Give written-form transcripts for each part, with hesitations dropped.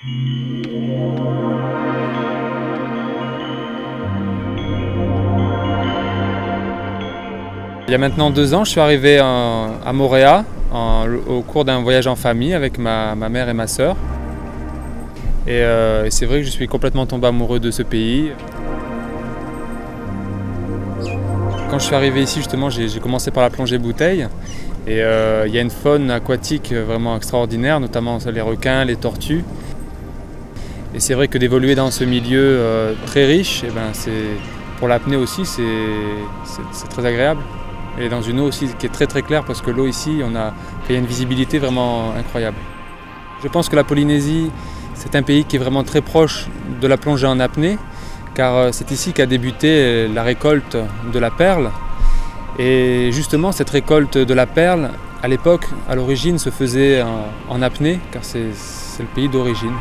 Il y a maintenant 2 ans, je suis arrivé à Moorea au cours d'un voyage en famille avec ma mère et ma sœur. Et c'est vrai que je suis complètement tombé amoureux de ce pays. Quand je suis arrivé ici, justement, j'ai commencé par la plongée bouteille. Et il y a une faune aquatique vraiment extraordinaire, notamment les requins, les tortues. Et c'est vrai que d'évoluer dans ce milieu très riche, pour l'apnée aussi, c'est très agréable. Et dans une eau aussi qui est très claire, parce que l'eau ici, il y a une visibilité vraiment incroyable. Je pense que la Polynésie, c'est un pays qui est vraiment très proche de la plongée en apnée, car c'est ici qu'a débuté la récolte de la perle. Et justement, cette récolte de la perle, à l'époque, à l'origine, se faisait en apnée, car c'est le pays d'origine.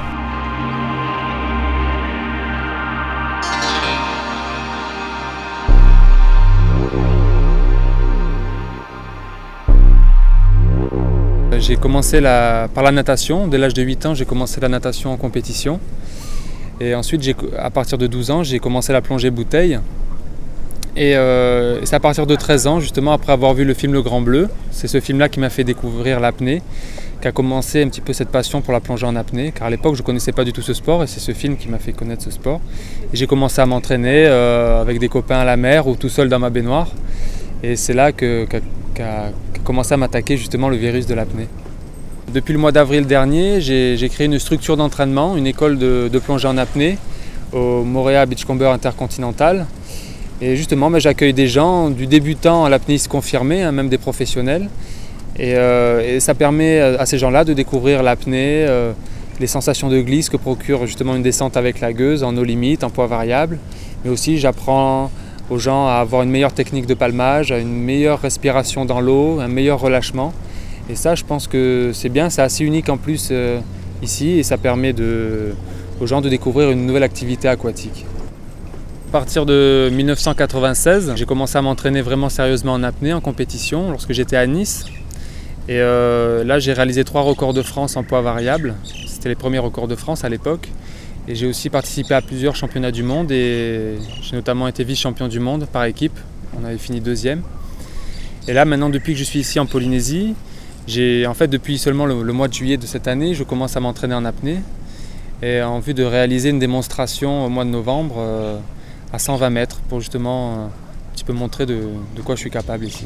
J'ai commencé par la natation. Dès l'âge de 8 ans, j'ai commencé la natation en compétition. Et ensuite, à partir de 12 ans, j'ai commencé la plongée bouteille. Et c'est à partir de 13 ans, justement, après avoir vu le film Le Grand Bleu, c'est ce film-là qui m'a fait découvrir l'apnée, qui a commencé un petit peu cette passion pour la plongée en apnée, car à l'époque, je ne connaissais pas du tout ce sport, et c'est ce film qui m'a fait connaître ce sport. Et j'ai commencé à m'entraîner avec des copains à la mer ou tout seul dans ma baignoire. Et c'est là qu'a commencé à m'attaquer justement le virus de l'apnée. Depuis le mois d'avril dernier, j'ai créé une structure d'entraînement, une école de plongée en apnée au Moorea Beachcomber Intercontinental. Et justement, j'accueille des gens, du débutant à l'apnéiste confirmé, même des professionnels. Et ça permet à ces gens-là de découvrir l'apnée, les sensations de glisse que procure justement une descente avec la gueuse en eau limite, en poids variable. Mais aussi, j'apprends aux gens à avoir une meilleure technique de palmage, à une meilleure respiration dans l'eau, un meilleur relâchement. Et ça, je pense que c'est bien, c'est assez unique en plus ici, et ça permet aux gens de découvrir une nouvelle activité aquatique. À partir de 1996, j'ai commencé à m'entraîner vraiment sérieusement en apnée, en compétition, lorsque j'étais à Nice. Et là, j'ai réalisé 3 records de France en poids variable. C'était les premiers records de France à l'époque. Et j'ai aussi participé à plusieurs championnats du monde, et j'ai notamment été vice-champion du monde par équipe. On avait fini 2e. Et là, maintenant, depuis que je suis ici en Polynésie, depuis seulement le mois de juillet de cette année, je commence à m'entraîner en apnée, et en vue de réaliser une démonstration au mois de novembre à 120 mètres pour justement un petit peu montrer de quoi je suis capable ici.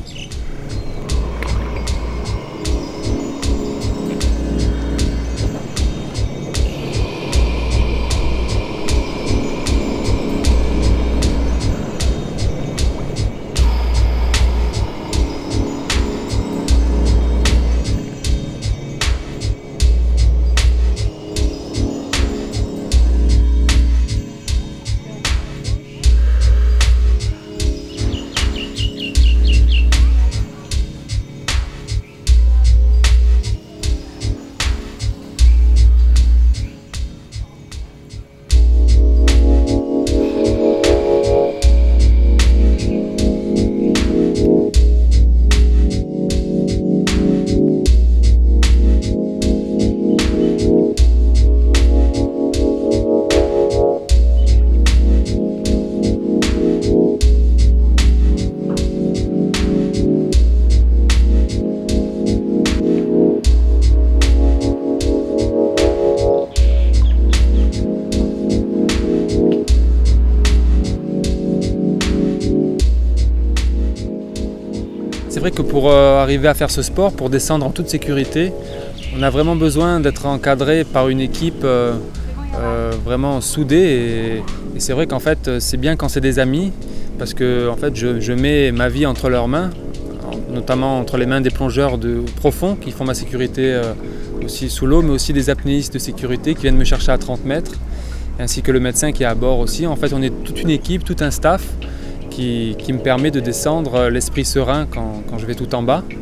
C'est vrai que pour arriver à faire ce sport, pour descendre en toute sécurité, on a vraiment besoin d'être encadré par une équipe vraiment soudée. Et c'est vrai qu'en fait, c'est bien quand c'est des amis, parce que en fait, je mets ma vie entre leurs mains, notamment entre les mains des plongeurs profonds qui font ma sécurité aussi sous l'eau, mais aussi des apnéistes de sécurité qui viennent me chercher à 30 mètres, ainsi que le médecin qui est à bord aussi. En fait, on est toute une équipe, tout un staff qui me permet de descendre l'esprit serein quand je vais tout en bas.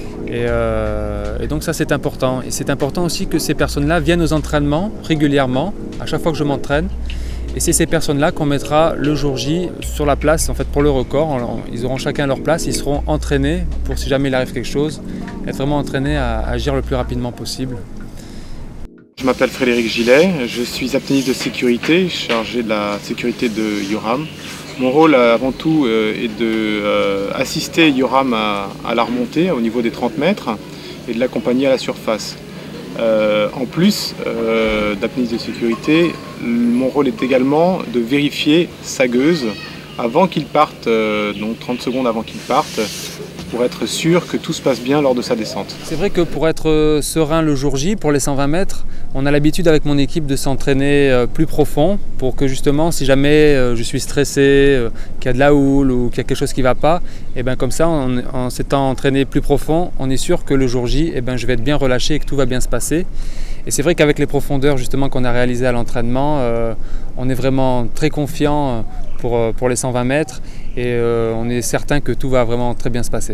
Et donc ça, c'est important. Et c'est important aussi que ces personnes-là viennent aux entraînements régulièrement, à chaque fois que je m'entraîne. Et c'est ces personnes-là qu'on mettra le jour J sur la place en fait, pour le record. Ils auront chacun leur place, ils seront entraînés pour si jamais il arrive quelque chose, être vraiment entraînés à agir le plus rapidement possible. Je m'appelle Frédéric Gillet, je suis apnéiste de sécurité, chargé de la sécurité de Yoram. Mon rôle avant tout est d'assister Yoram à la remontée au niveau des 30 mètres et de l'accompagner à la surface. En plus d'apnéiste de sécurité, mon rôle est également de vérifier sa gueuse avant qu'il parte, donc 30 secondes avant qu'il parte, pour être sûr que tout se passe bien lors de sa descente. C'est vrai que pour être serein le jour J, pour les 120 mètres, on a l'habitude avec mon équipe de s'entraîner plus profond pour que justement si jamais je suis stressé, qu'il y a de la houle ou qu'il y a quelque chose qui ne va pas, et bien comme ça en s'étant entraîné plus profond, on est sûr que le jour J, je vais être bien relâché et que tout va bien se passer. Et c'est vrai qu'avec les profondeurs justement qu'on a réalisées à l'entraînement, on est vraiment très confiant pour les 120 mètres et on est certain que tout va vraiment très bien se passer.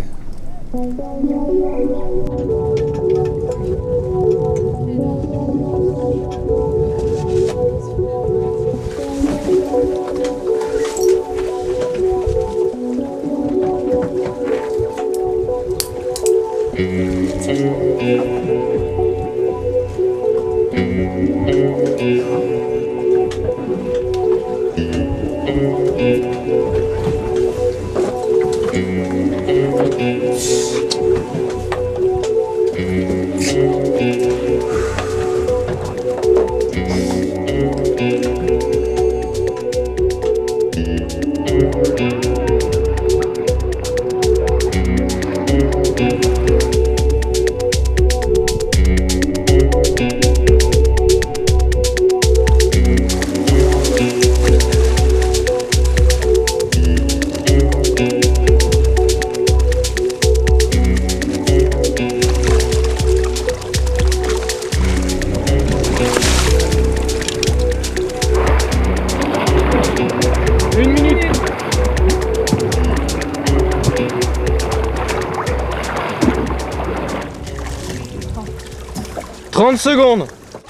Une minute. « 30 secondes.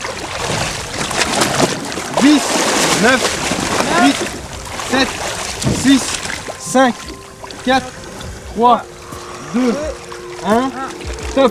10, 9, 8, 7, 6, 5, 4, 3, 2, 1, stop.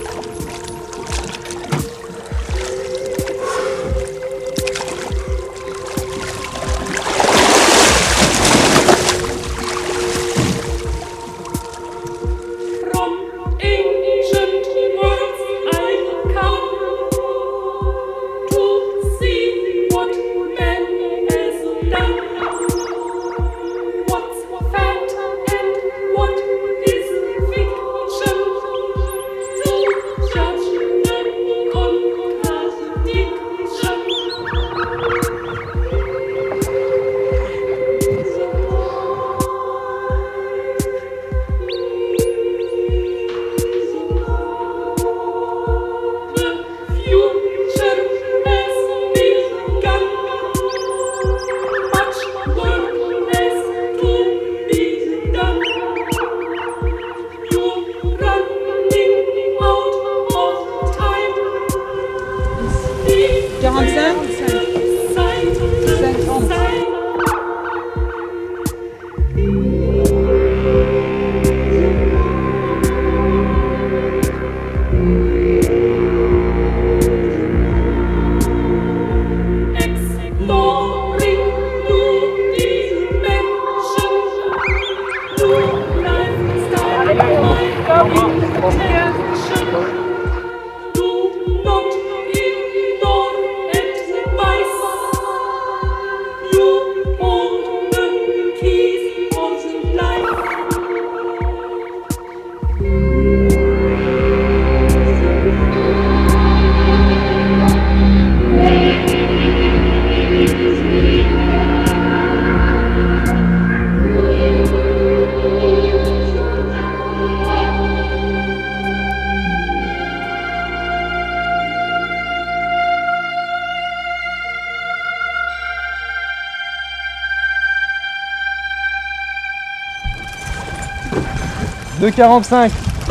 De 45.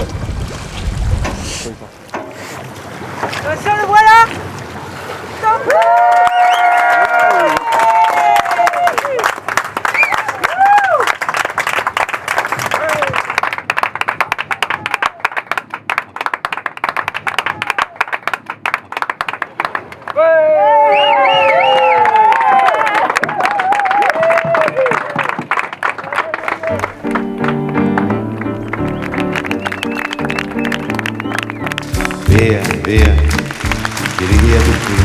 Attention, le voilà. Stop. Ouais. via, tiri via tutto.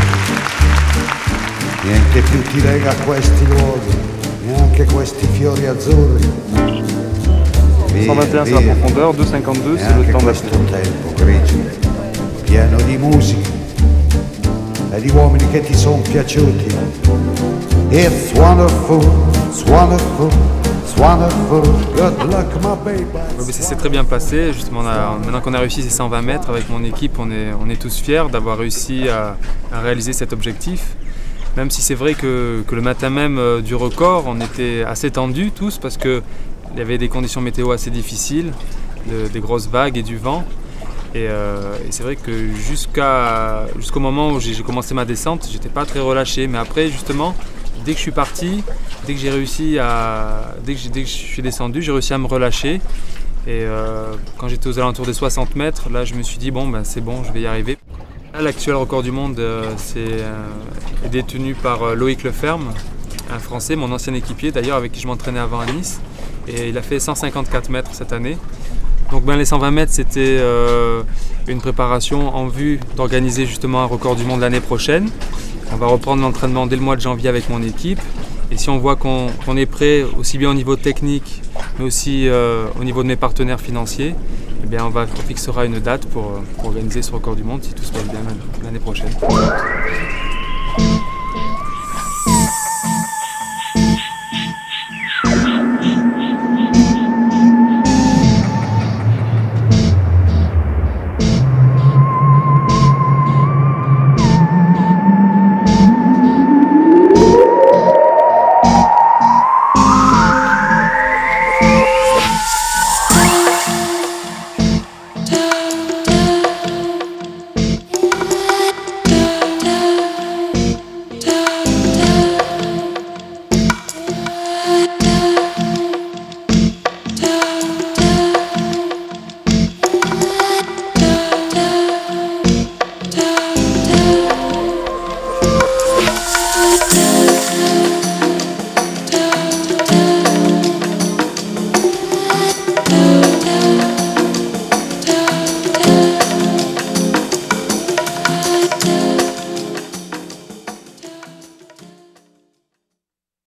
Niente più ti lega a questi luoghi, neanche questi fiori azzurri. Via, 121 c'est la profondeur, 2,52 c'est le temps questo d'apnée. tempo grigio, pieno di musica e di uomini che ti sono piaciuti. It's wonderful, it's wonderful, it's wonderful. Good luck, my baby. Ça s'est très bien passé. Justement, maintenant qu'on a réussi ces 120 mètres avec mon équipe, on est tous fiers d'avoir réussi à réaliser cet objectif. Même si c'est vrai que le matin même du record, on était assez tendus tous parce qu'il y avait des conditions météo assez difficiles, des grosses vagues et du vent. Et c'est vrai que jusqu'au moment où j'ai commencé ma descente, j'étais pas très relâché. Mais après, justement, dès que je suis parti, dès que je suis descendu, j'ai réussi à me relâcher. Et quand j'étais aux alentours des 60 mètres, là, je me suis dit bon, ben c'est bon, je vais y arriver. L'actuel record du monde est détenu par Loïc Leferme, un Français, mon ancien équipier d'ailleurs, avec qui je m'entraînais avant à Nice. Et il a fait 154 mètres cette année. Donc ben, les 120 mètres, c'était une préparation en vue d'organiser justement un record du monde l'année prochaine. On va reprendre l'entraînement dès le mois de janvier avec mon équipe. Et si on voit qu'on est prêt, aussi bien au niveau technique, mais aussi au niveau de mes partenaires financiers, eh bien on fixera une date pour organiser ce record du monde si tout se passe bien l'année prochaine.